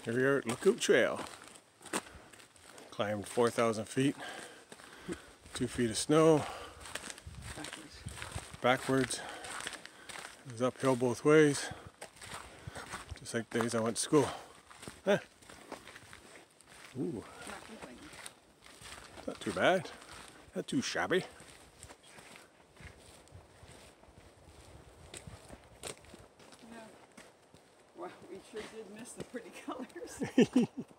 Here we are at Lookout Trail. Climbed 4,000 feet, 2 feet of snow, backwards. It was uphill both ways, just like the days I went to school. Huh. Ooh, not too bad, not too shabby. Well, we sure did miss the pretty colors.